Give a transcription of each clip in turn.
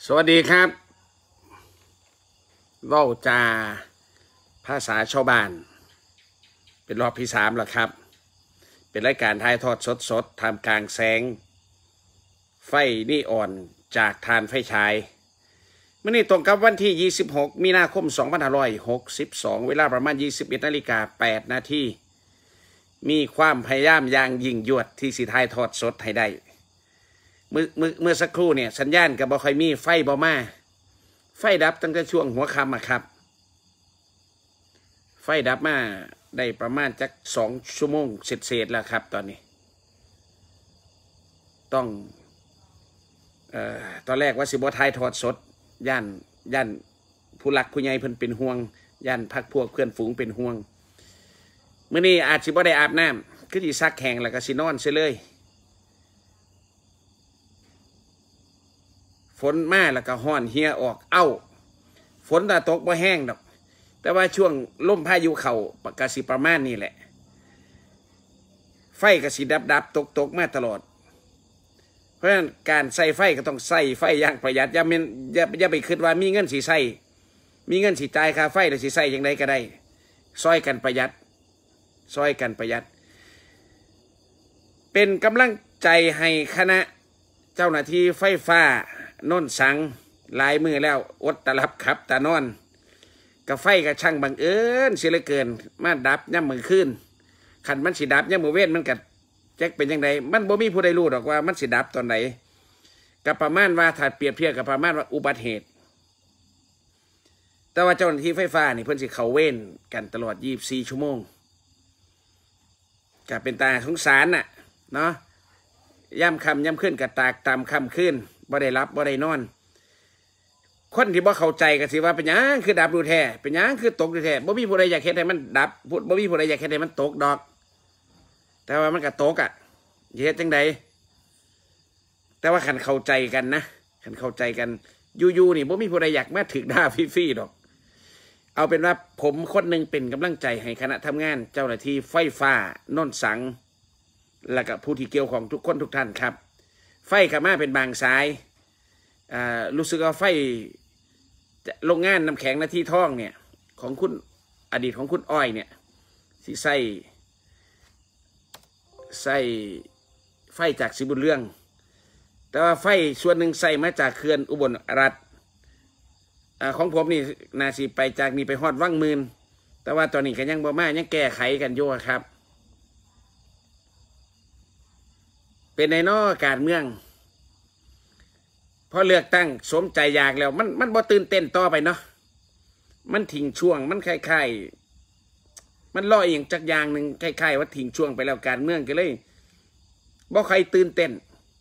สวัสดีครับเว้าจาภาษาชาวบ้านเป็นรอบที่3แล้วครับเป็นรายการถ่ายทอดสดๆทำกลางแสงไฟนีออนจากทานไฟฉายมื้อนี้ตรงกับวันที่26มีนาคม2562เวลาประมาณ 21:08 น.มีความพยายามอย่างยิ่งยวดที่สิถ่ายทอดสดให้ได้เมื่อสักครู่เนี่ยสัญญาณกับบ่ค่อยมีไฟบ่มาไฟดับตั้งแต่ช่วงหัวค่ำอะครับไฟดับมาได้ประมาณจัก2 ชั่วโมงเศษแล้วครับตอนนี้ต้องตอนแรกว่าสิบ่ถ่ายทอดสดย่านผู้หลักผู้ใหญ่เพิ่นเป็นห่วงย่านพักพวกเพื่อนฝูงเป็นห่วงมื้อนี้อาจสิบ่ได้อาบน้ำคือสิซักแห้งแล้วก็สินอนเสียเลยฝนมาแล้วก็ห้อนเหียออกฝนตกบ่แห้งดอกแต่ว่าช่วงลมพายุเข้าปกติประมาณนี้แหละไฟก็สิดับตกมาตลอดเพราะฉะนั้นการใส่ไฟก็ต้องใส่ไฟอย่างประหยัดอย่าไปคิดว่ามีเงินสิใส่มีเงินสิจ่ายค่าไฟแล้วสิใส่อย่างไรก็ได้ซอยกันประหยัดเป็นกำลังใจให้คณะเจ้าหน้าที่ไฟฟ้าโน่นสังหลายมือแล้วอดตะลับขับตานอนกับไฟกับช่างบังเอิญเสียเหลือเกินมาดับย่ำมือขึ้นขันมันสิดับย่ำมือเว้นมันกัดแจ็คเป็นยังไงมันบ่มีผู้ใดรู้หรอกว่ามันสิดับตอนไหนกับประมาณว่าถ้าเปรียบเทียบกับประมาณว่าอุบัติเหตุแต่ว่าเจ้าหน้าที่ไฟฟ้านี่เพิ่นสิเขาเว้นกันตลอด24 ชั่วโมงก็เป็นตาสงสารน่ะเนาะย่ำคำย่ำขึ้นกับตากตามคำขึ้นบ่ได้รับบ่ได้นอนคนที่บ่เข้าใจก็สิว่าเป็นหยังคือดับดูแท้เป็นหยังคือตกดูแท้บ่มีผู้ใดอยากเฮ็ดให้มันดับบ่มีผู้ใดอยากเฮ็ดให้มันตกดอกแต่ว่ามันก็ตกอ่ะเฮ็ดจังใดแต่ว่าคันเข้าใจกันนะคันเข้าใจกันอยู่นี่บ่มีผู้ใดอยากมาถึกด่าฟรีๆดอกเอาเป็นว่าผมคนหนึ่งเป็นกำลังใจให้คณะทำงานเจ้าหน้าที่ไฟฟ้าโน่นสังและก็ผู้ที่เกี่ยวของทุกคนทุกท่านครับไฟกับมาเป็นบางสายรู้สึกว่าไฟโรงงานน้ำแข็งนาทีท่องเนี่ยของคุณอดีตของคุณอ้อยเนี่ยที่ใส่ไฟจากสิบุญเรื่องแต่ว่าไฟส่วนหนึ่งใส่มาจากเขื่อนอุบลรัฐของผมนี่นาสีไปจากนี่ไปฮอดวังมืนแต่ว่าตอนนี้ก็ยังบ่มายังแก้ไขกันอยู่ครับเป็นในนอกการเมืองพอเลือกตั้งสมใจอยากแล้วมันบ่ตื่นเต้นต่อไปเนาะมันทิ้งช่วงมันคล้ายๆมันล่ออย่างจักอย่างหนึ่งคล้ายๆว่าทิ้งช่วงไปแล้วการเมืองก็เลยบ่ใครตื่นเต้น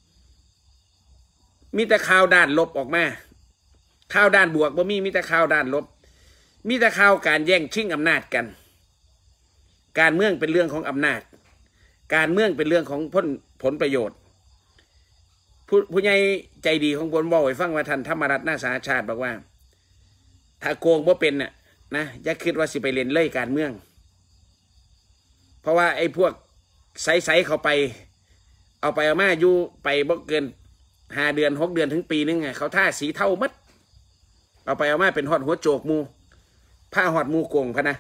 มีแต่ข่าวด้านลบออกมาข่าวด้านบวกบ่มีแต่ข่าวด้านลบมีแต่ข่าวการแย่งชิงอำนาจกันการเมืองเป็นเรื่องของอำนาจการเมืองเป็นเรื่องของผลประโยชน์ผู้ใหญ่ใจดีของผมบอกให้ฟังว่าท่านธรรมรัตน์นาสาชาติบอกว่าถ้าโกงบ่เป็นน่ะนะอย่าคิดว่าสิไปเล่นเล่ยการเมืองเพราะว่าไอ้พวกใสๆเข้าไปเอาไปเอามาอยู่ไปบ่เกิน5 เดือน 6 เดือนถึงปีนึงไงเขาท่าสีเท่ามัดเอาไปเอามาเป็นหอดหัวโจกมูผ้าหอดมูโกงพะนะ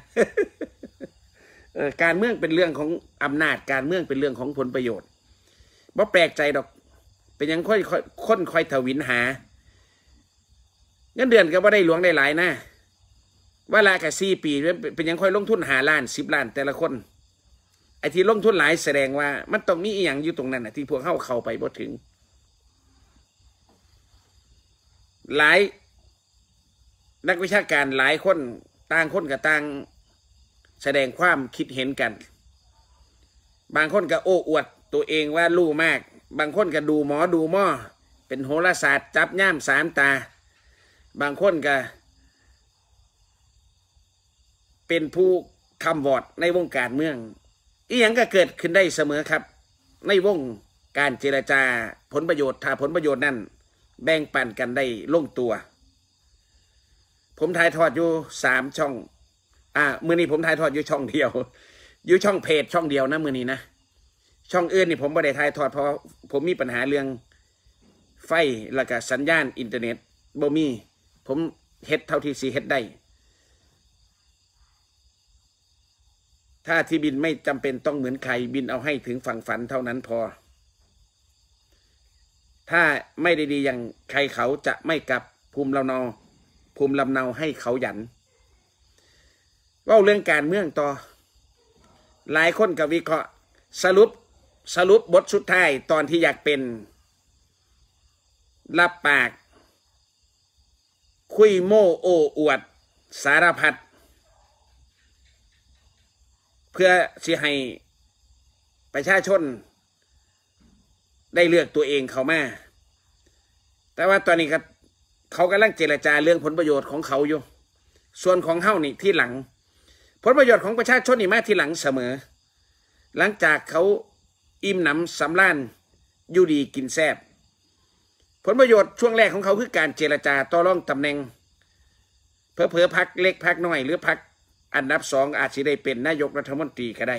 การเมืองเป็นเรื่องของอำนาจการเมืองเป็นเรื่องของผลประโยชน์บ่แปลกใจดอกเป็นยังค่อยทวินหาเงินเดือนก็บ่ได้หลวงได้หลายนะว่าละกับ4 ปีเป็นยังค่อยลงทุน5 ล้าน10 ล้านแต่ละคนไอ้ที่ลงทุนหลายแสดงว่ามันต้องมีอีหยังอยู่ตรงนั้นน่ะที่พวกเข้าไปบ่ถึงหลายนักวิชาการหลายคนต่างคนกับต่างแสดงความคิดเห็นกันบางคนก็โอ้อวดตัวเองว่ารู้มากบางคนก็ดูหมอดูหม้อเป็นโหราศาสตร์จับย่าม3 ตาบางคนก็เป็นผู้คำวอดในวงการเมืองอีหยังก็เกิดขึ้นได้เสมอครับในวงการเจรจาผลประโยชน์ถ้าผลประโยชน์นั้นแบ่งปันกันได้ลงตัวผมถ่ายทอดอยู่3 ช่องมื้อนี้ผมถ่ายทอดอยู่ช่องเดียวอยู่ช่องเพจช่องเดียวนะมื้อนี้นะช่องอื่นนี่ผมไม่ได้ถ่ายทอดเพราะผมมีปัญหาเรื่องไฟและก็สัญญาณอินเทอร์เน็ตบ่มีผมเฮ็ดเท่าที่สิเฮ็ดได้ถ้าที่บินไม่จำเป็นต้องเหมือนใครบินเอาให้ถึงฝั่งฝันเท่านั้นพอถ้าไม่ได้ดีอย่างใครเขาจะไม่กลับภูมิลำเนาให้เขาหยันว่าเรื่องการเมืองต่อหลายคนกับวิเคราะห์สรุปบทสุดท้ายตอนที่อยากเป็นรับปากคุยโม้โอ้อวดสารพัดเพื่อสิให้ประชาชนได้เลือกตัวเองเขามาแต่ว่าตอนนี้เขากำลังเจรจาเรื่องผลประโยชน์ของเขาอยู่ส่วนของเฮานี่ที่หลังผลประโยชน์ของประชาชนนี่มาที่หลังเสมอหลังจากเขาอิ่มหนำสำราญอยู่ดีกินแซ่บผลประโยชน์ช่วงแรกของเขาคือการเจรจาต่อรองตำแหน่งเผลอๆพรรคเล็กพรรคน้อยหรือพรรคอันดับ2อาจจะได้เป็นนายกรัฐมนตรีก็ได้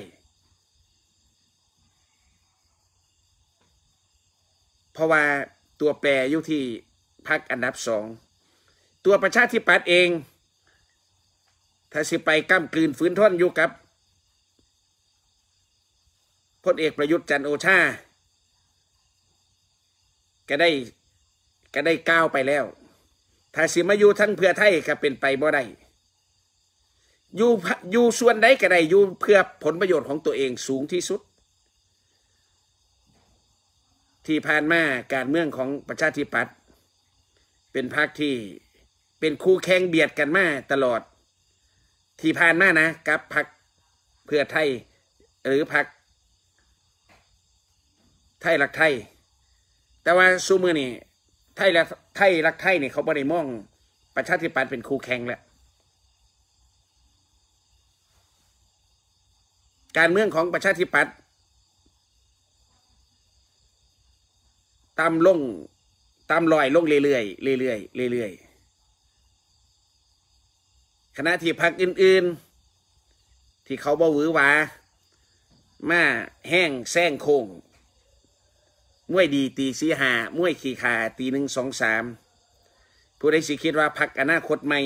เพราะว่าตัวแปรอยู่ที่พรรคอันดับ2ตัวประชาธิปัตย์เองถ้าสิไปก้ำกลืนฝืนทนอยู่กับพลเอกประยุทธ์จันทร์โอชาก็ได้ก้าวไปแล้วถ้าสิมาอยู่ทั้งเพื่อไทยก็เป็นไปบ่ได้อยู่ส่วนใดก็ได้อยู่เพื่อผลประโยชน์ของตัวเองสูงที่สุดที่ผ่านมาการเมืองของประชาธิปัตย์เป็นพรรคที่เป็นคู่แข่งเบียดกันมาตลอดที่ผ่านมานะกับพรรคเพื่อไทยหรือพรรคไทยรักไทยแต่ว่าซูมือนี่ไทยรักไทยเนี่ยเขาไม่ได้มองประชาธิปัตย์เป็นคู่แข่งแล้วการเมืองของประชาธิปัตย์ตามลอยลงเรื่อยขณะที่พรรคอื่นๆที่เขาบ่หวือหวามาแห้งแซงโค้งมวยดีตีสีหามวยขี่ขาตี1 2 3ผู้ใดสิคิดว่าพรรคอนาคตใหม่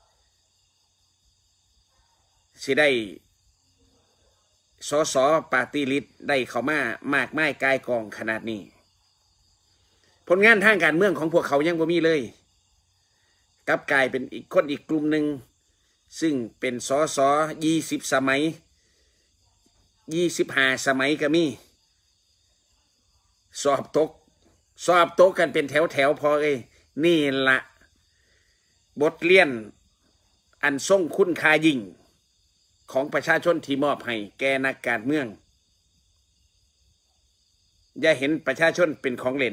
สิได้สสปาร์ตี้ลิสต์ได้เข้ามามากมายกายกองขนาดนี้ผลงานทางการเมืองของพวกเขายังบ่มีเลยกลับกลายเป็นอีกคนอีกกลุ่มหนึ่งซึ่งเป็นสส20 สมัย25 สมัยก็มีสอบตกกันเป็นแถวพอนี่ละบทเรียนอันทรงคุณค่ายิ่งของประชาชนที่มอบให้แก่นักการเมืองอย่าเห็นประชาชนเป็นของเล่น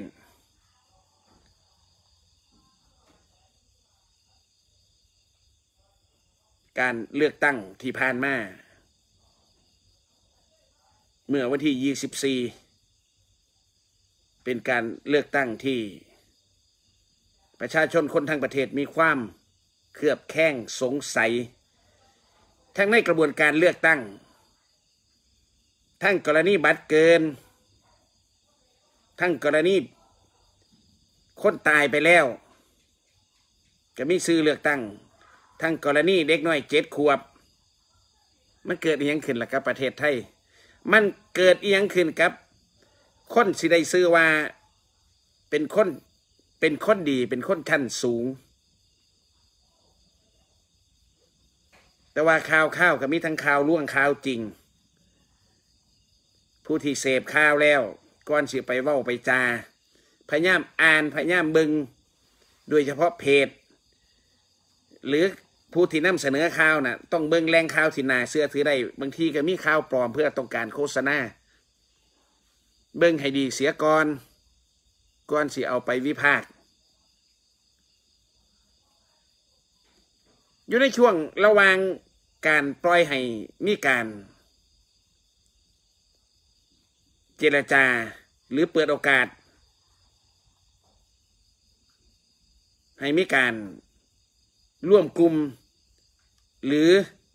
การเลือกตั้งที่ผ่านมาเมื่อวันที่24เป็นการเลือกตั้งที่ประชาชนคนทั้งประเทศมีความเคลือบแคลงสงสัยทั้งในกระบวนการเลือกตั้งทั้งกรณีบัตรเกินทั้งกรณีคนตายไปแล้วก็มีซื้อเลือกตั้งทั้งกรณีเด็กน้อย7 ขวบมันเกิดอีหยังขึ้นล่ะกับประเทศไทยมันเกิดอีหยังขึ้นกับคนสิได้ซื้อว่าเป็นคนดีเป็นคนชั้นสูงแต่ว่าข่าวก็มีทั้งข่าวล่วงข่าวจริงผู้ที่เสพข่าวแล้วก่อนสิไปเว้าไปจาพยายามอ่านพยายามเบิ่งโดยเฉพาะเพจหรือผู้ที่นำเสนอข่าวน่ะต้องเบิ่งแหล่งข่าวที่น่าเชื่อถือได้บางทีก็มีข่าวปลอมเพื่อต้องการโฆษณาเบิ่งให้ดีเสียก่อนสิเอาไปวิพากษ์อยู่ในช่วงระหว่างการปล่อยให้มีการเจรจาหรือเปิดโอกาสให้มีการร่วมกลุ่มหรือ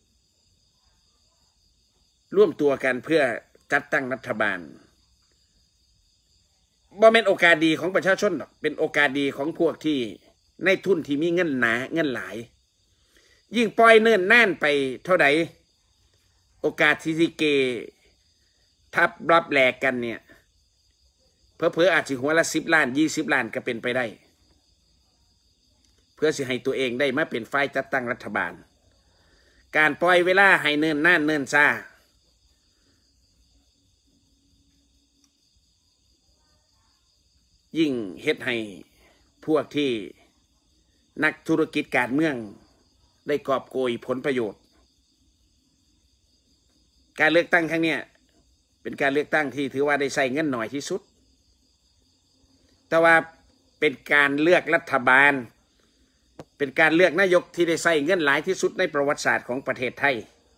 ร่วมตัวกันเพื่อจัดตั้งรัฐบาลบ่แม่นโอกาสดีของประชาชนหรอกเป็นโอกาสดีของพวกที่ในทุนที่มีเงินหนาเงินหลายยิ่งปล่อยเนิ่นน่านไปเท่าใดโอกาสที่สิเกทับรับแหลกกันเนี่ยเผลอๆอาจสิหัวละ10 ล้าน20 ล้านก็เป็นไปได้เพื่อสิให้ตัวเองได้มาเป็นฝ่ายจัดตั้งรัฐบาลการปล่อยเวลาให้เนิ่นน่านเนิ่นซ่ายิ่งเฮ็ดให้พวกที่นักธุรกิจการเมืองได้กอบโกยผลประโยชน์การเลือกตั้งครั้งนี้เป็นการเลือกตั้งที่ถือว่าได้ใช้เงินหน่อยที่สุดแต่ว่าเป็นการเลือกรัฐบาลเป็นการเลือกนายกที่ได้ใช้เงินหลายที่สุดในประวัติศาสตร์ของประเทศไทย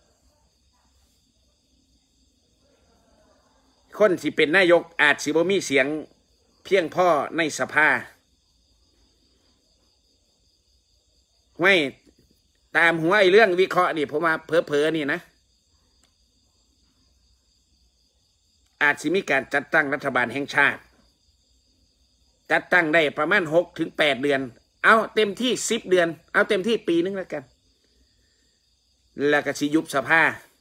คนที่เป็นนายกอาจสิบ่มีเสียงเพียงพอในสภาไม่ตามหัวไอ้เรื่องวิเคราะห์นี่ผมมาเผลอๆนี่นะอาจสิมีการจัดตั้งรัฐบาลแห่งชาติจัดตั้งได้ประมาณ6 ถึง 8 เดือนเอาเต็มที่10 เดือนเอาเต็มที่ปีนึงแล้วกันแล้วก็สิยุบสภา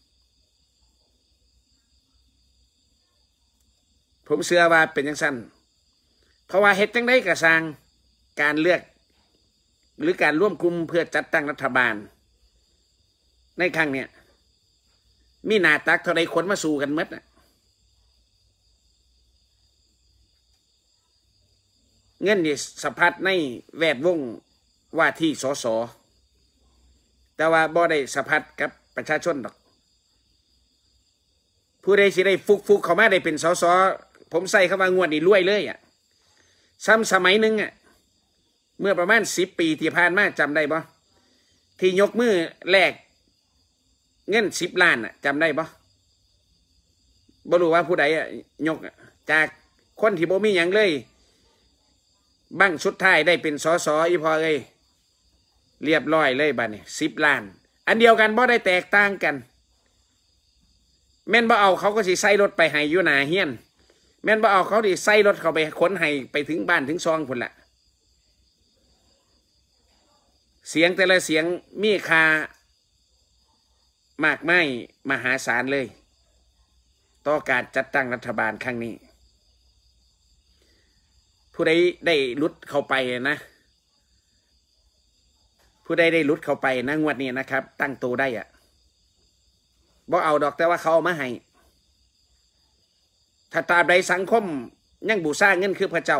ผมเชื่อว่าเป็นจังซั่นเพราะว่าเฮ็ดจังได๋ก็สร้างการเลือกหรือการร่วมกลุ่มเพื่อจัดตั้งรัฐบาลในครั้งเนี้ยมีหน้าตักเท่าใดคนมาสู้กันหมดน่ะเงินนี่สะพัดในแวดวงว่าที่สสแต่ว่าบ่ได้สะพัดกับประชาชนดอกผู้ใดสิได้ฟุกเข้ามาได้เป็นสสผมใส่คำว่างวดนี่รวยเลยอ่ะซ้ำสมัยนึงอ่ะเมื่อประมาณ10 ปีที่ผ่านมาจำได้บ่ที่ยกมือแลกเงิน10 ล้านอ่ะจำได้บ่รู้ว่าผู้ใดอ่ะยกจากคนที่บ่มีหยังเลยบั้งสุดท้ายได้เป็นสสอีพอเอ้ยเรียบร้อยเลยบัดนี้10 ล้านอันเดียวกันบ่ได้แตกต่างกันแม่นบ่เอาเขาก็สิใส่รถไปให้อยู่หน้าเฮียนแม่นบ่เอาเขาดิใส่รถเขาไปขนให้ไปถึงบ้านถึงซองพุ่นละเสียงแต่ละเสียงมีค่ามากมายมหาศาลเลยต่อการจัดตั้งรัฐบาลครั้งนี้ผู้ใดได้ลุดเข้าไปนะผู้ใดได้ลุดเข้าไปนะงวดนี้นะครับตั้งตัวได้อะบ่เอาดอกแต่ว่าเขาเอามาให้ถ้าตราบใดสังคมยังบูชาเงินคือพระเจ้า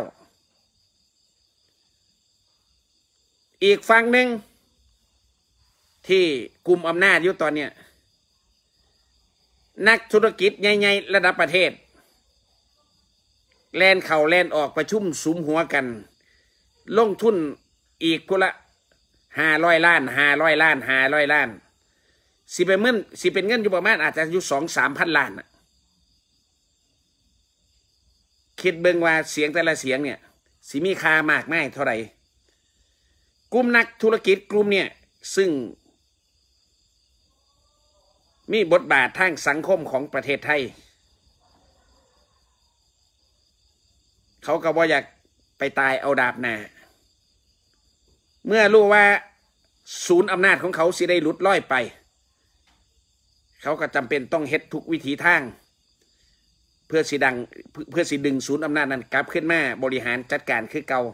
อีกฝั่งหนึ่งที่กลุ่มอำนาจอยู่ตอนเนี้ยนักธุรกิจใหญ่ๆระดับประเทศแลนเข่าแลนออกประชุมสุมหัวกันลงทุนอีกคนละ500 ล้าน500 ล้าน500 ล้านสิเป็นเงินอยู่ประมาณอาจจะอยู่2-3 พันล้านคิดเบิ่งว่าเสียงแต่ละเสียงเนี่ยสิมีค่ามากมายเท่าไหร่กลุ่มนักธุรกิจกลุ่มเนี่ยซึ่งมีบทบาททางสังคมของประเทศไทยเขาก็บ่อยากไปตายเอาดาบหน้าเมื่อรู้ว่าศูนย์อำนาจของเขาสิได้หลุดล่อยไปเขาก็จำเป็นต้องเฮ็ดทุกวิถีทางเพื่อสิดึงศูนย์อำนาจนั้นกลับขึ้นมาบริหารจัดการคือเก่า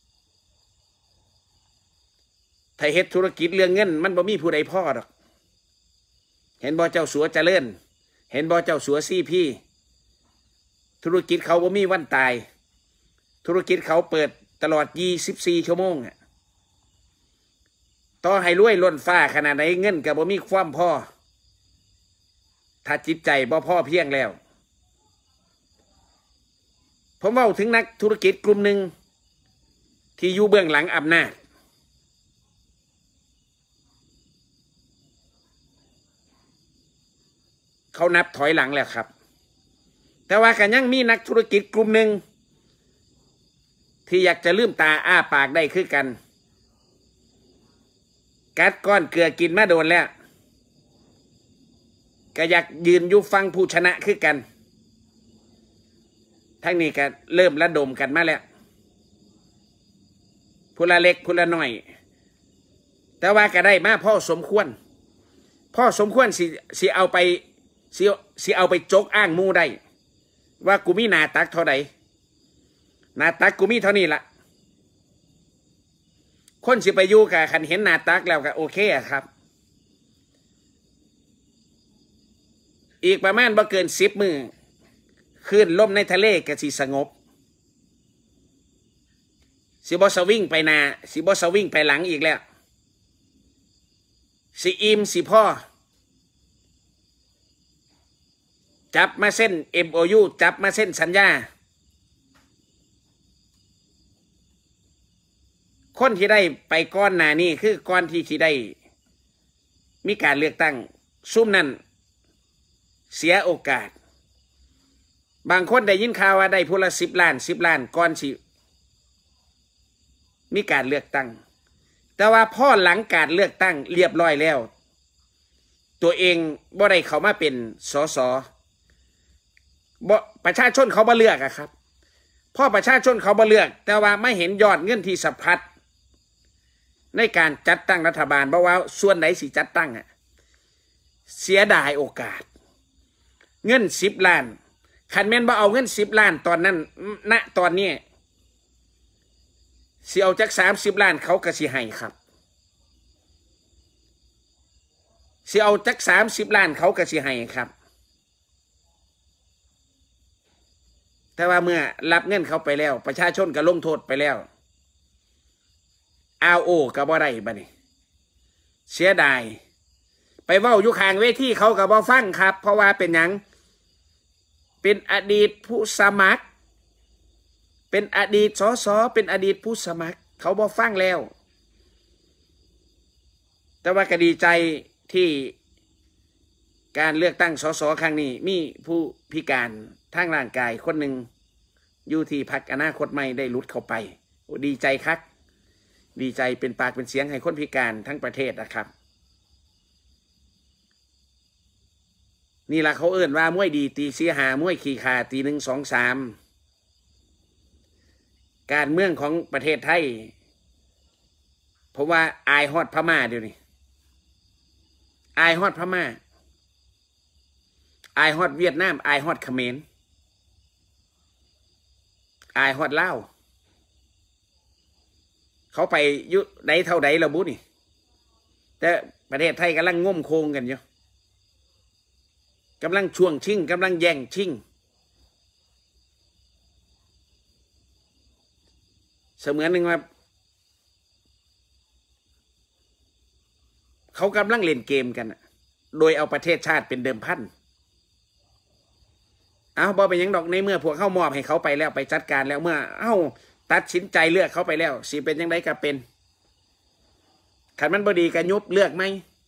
ถ้าเฮ็ดธุรกิจเรื่องเงินมันบ่มีผู้ใดพอดอกเห็นบ่เจ้าสัวเจริญเห็นบ่เจ้าสัวซีพี่ธุรกิจเขาบ่มีวันตายธุรกิจเขาเปิดตลอด24 ชั่วโมงต่อให้รวยล้นฟ้าขนาดไหนเงินก็บ่มีความพอถ้าจิตใจบ่พอเพียงแล้วผมเว้าถึงนักธุรกิจกลุ่มหนึ่งที่อยู่เบื้องหลังอำนาจเขานับถอยหลังแล้วครับแต่ว่าก็ยังมีนักธุรกิจกลุ่มหนึ่งที่อยากจะลืมตาอ้าปากได้คือกันกัดก้อนเกลือกินมาโดนแล้วก็อยากยืนอยู่ฟังผู้ชนะคือกันทั้งนี้ก็เริ่มระดมกันมาแล้วผู้ละเล็กผู้ละน้อยแต่ว่าก็ได้มาพ่อสมควรสิเอาไปจกอ้างมูได้ว่ากูมีหน้าตักเท่าใดหน้าตักกูมีเท่านี้ละคนสิไปอยู่กับคันเห็นหน้าตักแล้วก็โอเคครับอีกประมาณบ่เกิน10 มื้อคลื่นลมในทะเลก็สิสงบสิบ่สวิงไปหน้าสิบ่สวิงไปหลังอีกแล้วสิอิ่มสิพ่อจับมาเส้น MOU จับมาเส้นสัญญาคนที่ได้ไปก้อนหน้านี้คือก้อนที่ได้มีการเลือกตั้งซุ่มนั้นเสียโอกาสบางคนได้ยินข่าวว่าได้พูละ10 ล้านก่อนสิมีการเลือกตั้งแต่ว่าพ่อหลังการเลือกตั้งเรียบร้อยแล้วตัวเองบ่ได้เข้ามาเป็นสสบ่ประชาชนเขาบ่เลือกอะครับพ่อประชาชนเขาบ่เลือกแต่ว่าไม่เห็นยอดเงินที่สะพัดในการจัดตั้งรัฐบาลเพราะว่าส่วนไหนสิจัดตั้งอะเสียดายโอกาสเงิน10 ล้านคันแม่นบ่เอาเงิน10 ล้านตอนนั้นณตอนนี้สิเอาจาก30 ล้านเขาก็สิให้ครับสิเอาจาก30 ล้านเขาก็สิให้ครับแต่ว่าเมื่อรับเงินเขาไปแล้วประชาชนก็ลงโทษไปแล้วRO ก็บ่ได้บัดนี้เสียดายไปเว้าอยู่ข้างเวทีเขาก็บ่ฟังครับเพราะว่าเป็นหยังเป็นอดีตผู้สมัครเป็นอดีตสสเป็นอดีตผู้สมัครเขาบ่ฟังแล้วแต่ว่าก็ดีใจที่การเลือกตั้งสสครั้งนี้มีผู้พิการทางร่างกายคนหนึ่งอยู่ที่พรรคอนาคตใหม่ได้หลุดเข้าไปดีใจครับดีใจเป็นปากเป็นเสียงให้คนพิการทั้งประเทศนะครับนี่แหละเขาเอิ่นว่ามวยดีตี4 5มวยขี่ขาตี1 2 3การเมืองของประเทศไทยเพราะว่าอายฮอดพม่าเดี๋ยวนี้อายฮอดพม่าอายฮอดเวียดนามอายฮอดเขมรอายฮอดลาวเขาไปยุใดเท่าใดระบุนี่แต่ประเทศไทยกำลังง่มโคงกันอยู่กำลังช่วงชิงกำลังแย่งชิงเสมือนหนึ่งว่าเขากำลังเล่นเกมกันโดยเอาประเทศชาติเป็นเดิมพันเอาบอเป็นยังดอกในเมื่อพวกเข้ามอบให้เขาไปแล้วไปจัดการแล้วเมื่อตัดสินใจเลือกเขาไปแล้วสิเป็นยังไงก็เป็นขันมันบดีกันยุบเลือกไหม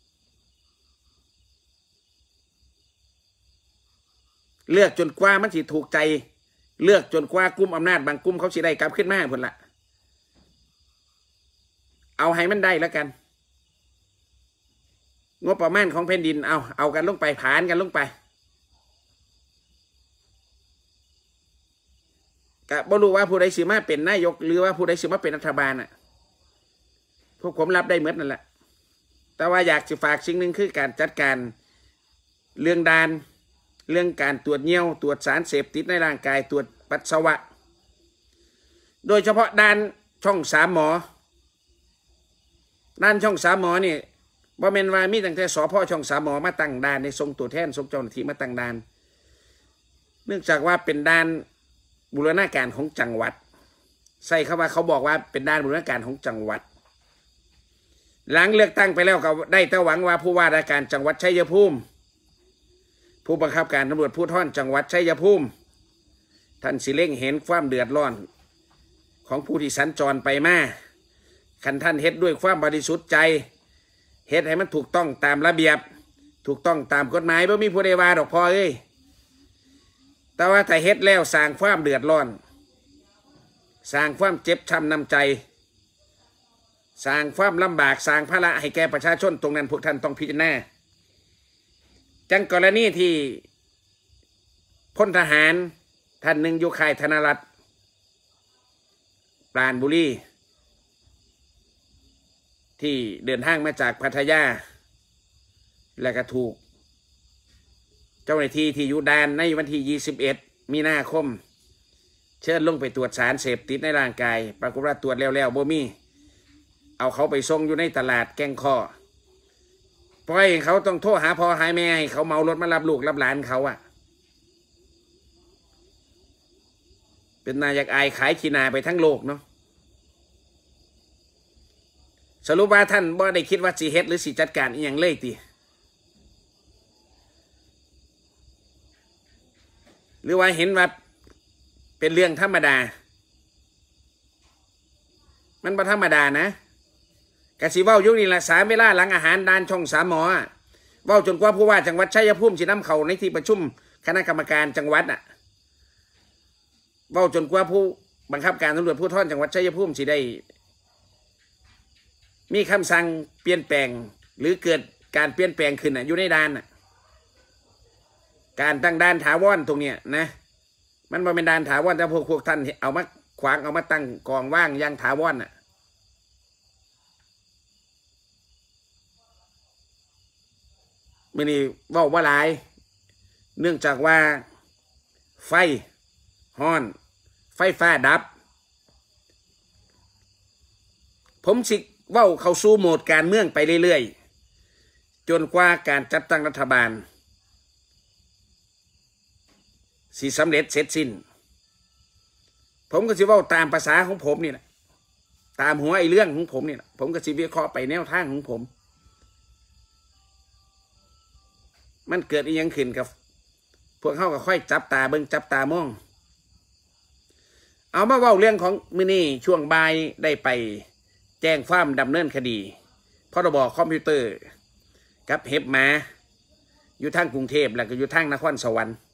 เลือกจนกว่ามันสิถูกใจเลือกจนกว่ากลุ่มอำนาจบางกลุ่มเขาสิได้กลับขึ้นมาผลละเอาให้มันได้แล้วกันงบประมาณของแผ่นดินเอากันลงไปผ่านกันลงไปก็บ่รู้ว่าผู้ใดสิมาเป็นนายกหรือว่าผู้ใดสิมาเป็นรัฐบาลพวกผมรับได้หมดนั่นแหละแต่ว่าอยากจะฝากสิ่งหนึ่งคือการจัดการเรื่องด่านเรื่องการตรวจเยี่ยวตรวจสารเสพติดในร่างกายตรวจปัสสาวะโดยเฉพาะด่านช่อง3 หมอด่านช่อง3 หมอนี่บ่แม่นว่ามีตั้งแต่สพช่อง3 หมอมาตั้งด่านในทรงตัวแทนทรงเจ้าหน้าที่มาตั้งด่านเนื่องจากว่าเป็นด่านบูรณาการของจังหวัดใส่เข้ามาเขาบอกว่าเป็นด่านบูรณาการของจังหวัดหลังเลือกตั้งไปแล้วก็ได้แต่หวังว่าผู้ว่าราชการจังหวัดชัยภูมิผู้บังคับการตำรวจภูธรจังหวัดชัยภูมิท่านสิเล็งเห็นความเดือดร้อนของผู้ที่สัญจรไปมาคันท่านเฮ็ดด้วยความบริสุทธิ์ใจเฮ็ดให้มันถูกต้องตามระเบียบถูกต้องตามกฎหมายไม่มีผู้ใดว่าดอกพอแต่ว่าถ้าเฮ็ดแล้วสร้างความเดือดร้อนสร้างความเจ็บช้ำน้ำใจสร้างความลำบากสร้างภาระให้แก่ประชาชนตรงนั้นพวกท่านต้องพิจารณาจังกรณีที่พลทหารท่านหนึ่งอยู่ค่ายธนรัตน์ปราณบุรีที่เดินทางมาจากพัทยาและก็ถูกเจ้าหน้าที่ที่อยู่ด่านในวันที่21 มีนาคมเชิญลงไปตรวจสารเสพติดในร่างกายปรากฏว่าตรวจแล้วบ่มีเอาเขาไปส่งอยู่ในตลาดแกงคอปล่อยเขาต้องโทรหาพ่อหาแม่ให้เขาเมารถมารับลูกรับหลานเขาอะเป็นนายากอายขายขีนาไปทั้งโลกเนาะสรุปว่าท่านบ่ได้คิดว่าสิเฮ็ดหรือสิจัดการอีหยังเลยติหรือว่าเห็นว่าเป็นเรื่องธรรมดามันบ่ธรรมดานะกะสิเว้าอยู่นี่ละ3 เวลาหลังอาหารด่านช่อง3 หมอเว้าจนกว่าผู้ว่าจังหวัดชัยภูมิสินำเข้าในที่ประชุมคณะกรรมการจังหวัดอ่ะเว้าจนกว่าผู้บังคับการตำรวจภูธรจังหวัดชัยภูมิสิได้มีคำสั่งเปลี่ยนแปลงหรือเกิดการเปลี่ยนแปลงขึ้นอยู่ในด่านการตั้งด่านถาวรตรงเนี้ยนะมันบ่เป็นด่านถาวรแต่พวกท่านเอามาขวางเอามาตั้งกองว่างอย่างถาวรมื้อนี้เว้าบ่หลายเนื่องจากว่าไฟฮ้อนไฟฟ้าดับผมสิเว้าเข้าสู่โหมดการเมืองไปเรื่อยๆจนกว่าการจัดตั้งรัฐบาลสิสำเร็จเสร็จสิ้นผมก็สิเว้าตามภาษาของผมนี่แหละตามหัวไอ้เรื่องของผมนี่แหละผมก็สิวิเคราะห์ไปแนวทางของผมมันเกิดอีหยังขึ้นกับพวกเขาก็ค่อยจับตาเบิ่งจับตามองเอามาเว้าเรื่องของมื้อนี้ช่วงบ่ายได้ไปแจ้งความดำเนินคดีพรบคอมพิวเตอร์กับเห็บหมาอยู่ทางกรุงเทพแล้วก็อยู่ทางนครสวรรค์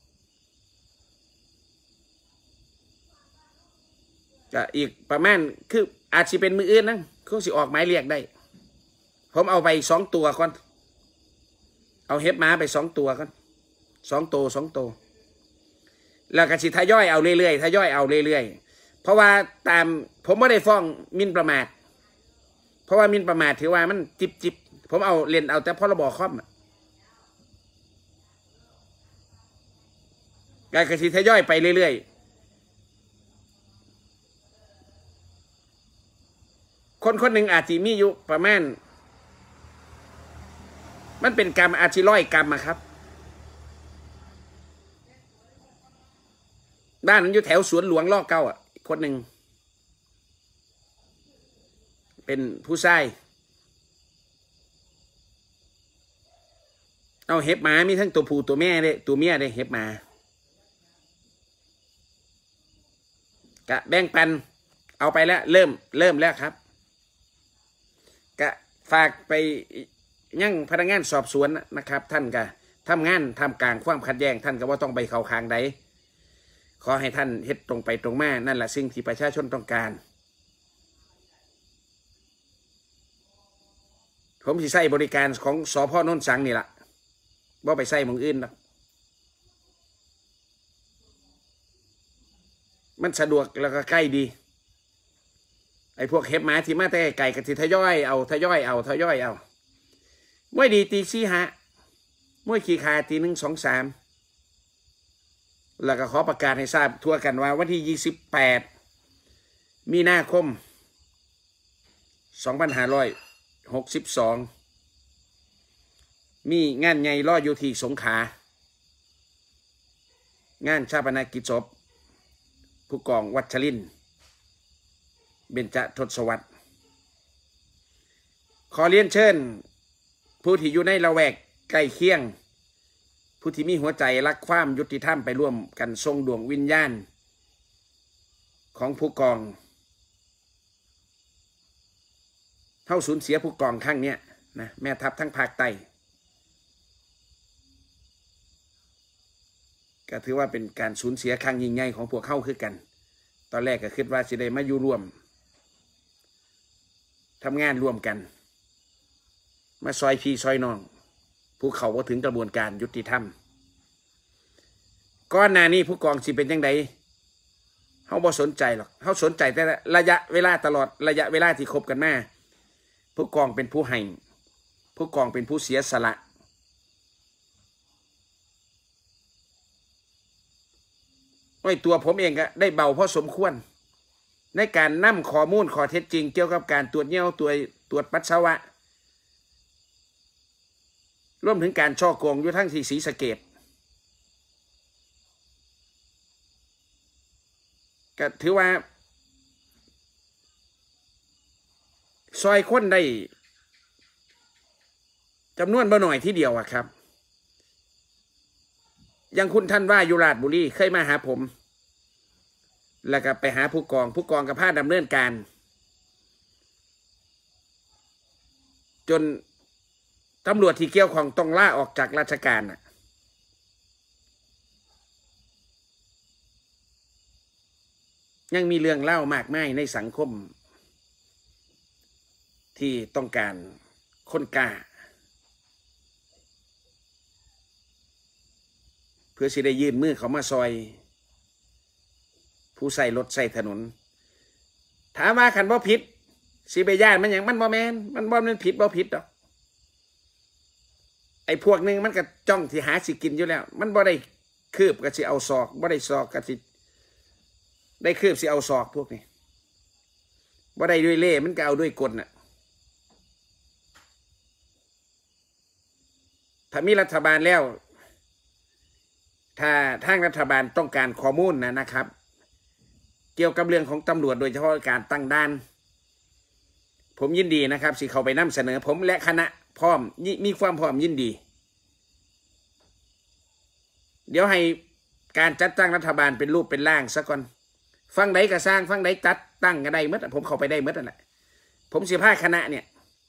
ก็อีกประมาณคืออาจจะเป็นมืออื่นนะคงสิออกหมายเรียกได้ผมเอาไป2 ตัวก่อนเอาเห็บหมาไป2 ตัวก่อน2 ตัวแล้วก็สิทยอยเอาเรื่อยๆทยอยเอาเรื่อยๆเพราะว่าตามผมไม่ได้ฟ้องหมิ่นประมาทเพราะว่าหมิ่นประมาทถือว่ามันจิบผมเอาเล่นเอาแต่พรบคอมการกระสิทยอยไปเรื่อยๆคนหนึ่งอาจจะมีอยู่ประมาณมันเป็นกรรมอาจจะ100 กรรมครับบ้านนั้นอยู่แถวสวนหลวงล่อเก้าคนหนึ่งเป็นผู้ชายเอาเห็บหมามีทั้งตัวผู้ตัวแม่เลยตัวเมียเลยเห็บหมากะแบ่งปันเอาไปแล้วเริ่มแล้วครับกะฝากไปยังพนักงานสอบสวนนะครับท่านก็ทำงานทำกลางความขัดแย้งท่านก็ว่าต้องไปเข้าข้างใดขอให้ท่านเฮ็ดตรงไปตรงมานั่นแหละสิ่งที่ประชาชนต้องการผมสิใช้บริการของสภ.โนนสังนี่แหละว่าไปใส่หม้องอื่นหรอกมันสะดวกแล้วก็ใกล้ดีไอ้พวกเห็บหมาที่มาแต่ไก่กับที่ทยอยเอามวยดีตี4 5มวยขี่ขาตี1 2 3แล้วก็ขอประกาศให้ทราบทั่วกันว่าวันที่28 มีนาคม 2562มีงานใหญ่รออยู่ที่สงขลางานชาปนกิจศพผู้กองวัชรินทร์เบญจทศวรรษขอเรียนเชิญผู้ที่อยู่ในละแวกใกล้เคียงผู้ที่มีหัวใจรักความยุติธรรมไปร่วมกันทรงดวงวิญญาณของผู้กองเท่าสูญเสียผู้กองครั้งนี้นะแม่ทัพทั้งภาคใต้ก็ถือว่าเป็นการสูญเสียครั้งยิ่งใหญ่ของพวกเขาคือกันตอนแรกก็คิดว่าสิได้มาอยู่ร่วมทำงานร่วมกันมาซอยพี่ซอยน้องผู้เขาว่าถึงกระบวนการยุติธรรมก่อนหน้านี้ผู้กองสิเป็นยังไงเขาบ่สนใจหรอกเขาสนใจแต่ระยะเวลาตลอดระยะเวลาที่คบกันมาผผู้กองเป็นผู้ให้ผู้กองเป็นผู้เสียสละตัวผมเองก็ได้เบาพอสมควรในการนำข้อมูลข้อเท็จจริงเกี่ยวกับการตรวจเยี่ยวตรวจปัสสาวะรวมถึงการช่อโกงอยู่ทั้งที่ศรีสะเกษก็ถือว่าซอยคนได้จำนวนบ่หน่อยที่เดียวอะครับยังคุณท่านว่าอยู่ราชบุรีเคยมาหาผมแล้วก็ไปหาผู้กองกับพาดำเนินการจนตำรวจที่เกี่ยวข้องต้องล่าออกจากราชการน่ะยังมีเรื่องเล่ามากมายในสังคมที่ต้องการคนกล้าเพื่อสิได้ยื่นมือเขามาซอยผู้ใส่รถใส่ถนนถามว่าขันบ่ผิดสิไปย่านมันอย่างมันบ่แมนมันบ่มันผิดบ่ผิดดอกไอ้พวกนึงมันก็จ้องที่หาสิกินอยู่แล้วมันบ่ได้คืบก็สิเอาศอกบ่ได้ศอกก็สิได้คืบสิเอาศอกพวกนี้บ่ได้ด้วยเล่มันก็เอาด้วยกลน่ะถ้ามีรัฐบาลแล้วถ้าทางรัฐบาลต้องการข้อมูลนะครับเกี่ยวกับเรื่องของตำรวจโดยเฉพาะการตั้งด่านผมยินดีนะครับสิเขาไปนำเสนอผมและคณะพร้อมมีความพร้อมยินดีเดี๋ยวให้การจัดตั้งรัฐบาลเป็นรูปเป็นร่างซะก่อนฟังใดก็สร้างฟังใดจัดตั้งก็ได้หมดผมเข้าไปได้หมดนั่นแหละผมสิพาคณะเนี่ย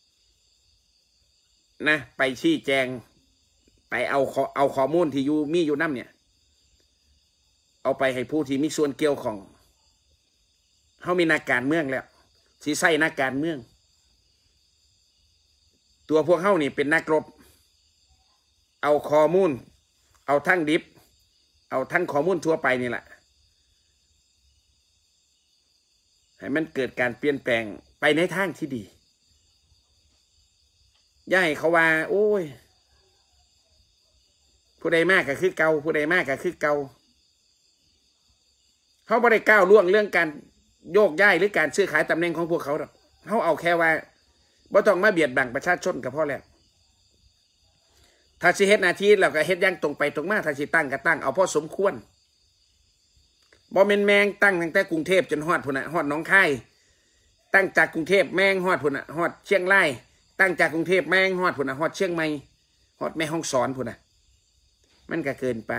นะไปชี้แจงไปเอาข้อมูลที่มีอยู่นำเนี่ยเอาไปให้ผู้ที่มีส่วนเกี่ยวของเขามีนักการเมืองแล้วสิใส่นักการเมืองตัวพวกเขานี่เป็นนักรบเอาข้อมูลเอาทั้งดิบเอาทั้งข้อมูลทั่วไปนี่แหละให้มันเกิดการเปลี่ยนแปลงไปในทางที่ดีอย่าให้เขาว่าโอ้ยผู้ใดมากก็คือเก่าผู้ใดมากก็คือเก่าเขาไม่ได้ก้าวล่วงเรื่องการโยกย้ายหรือการซื้อขายตำแหน่งของพวกเขาหรอกเขาเอาแค่ว่าบ่ต้องมาเบียดบังประชาชนกับพ่อแล้วถ้าสิเฮ็ดหน้าที่เราก็เฮ็ดอย่างตรงไปตรงมาถ้าสิตั้งก็ตั้งเอาพอสมควรบ่แม่นแมงตั้งตั้งแต่กรุงเทพจนฮอดพุ่นน่ะฮอดหนองคายตั้งจากกรุงเทพแมงฮอดพุ่นน่ะฮอดเชียงรายตั้งจากกรุงเทพแมงฮอดพุ่นน่ะฮอดเชียงใหม่ฮอดแม่ฮ่องสอนพุ่นน่ะมันก็เกินไป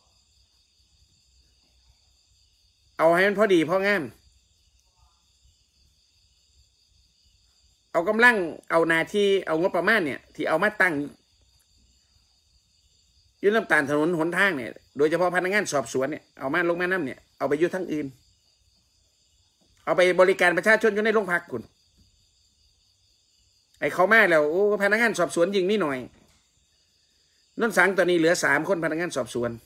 เอาให้มันพอดีพองามเอากำลังเอาหน้าที่เอางบประมาณเนี่ยที่เอามาตั้งยืนน้ำตาลถนนหนทางเนี่ยโดยเฉพาะพนักงานสอบสวนเนี่ยเอามาลงมาน้ำเนี่ยเอาไปอยู่ทั้งอื่นเอาไปบริการประชาชนอยู่ในโรงพักคุณไอ้เขามาแล้วโอ้พนักงานสอบสวนยิงนี่หน่อยนนสังตอนนี้เหลือ3 คนพนักงานสอบสวน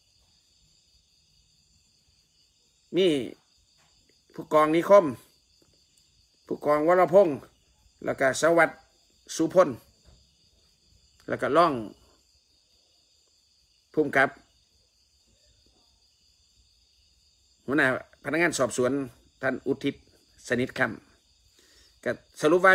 มีผู้กองนิคมผู้กองวรพงษ์แล้วก็สวัสดิ์สุพลแล้วก็ล่องภูมิกับหัวหน้าพนักงานสอบสวนท่านอุทิศสนิทคำก็สรุปว่า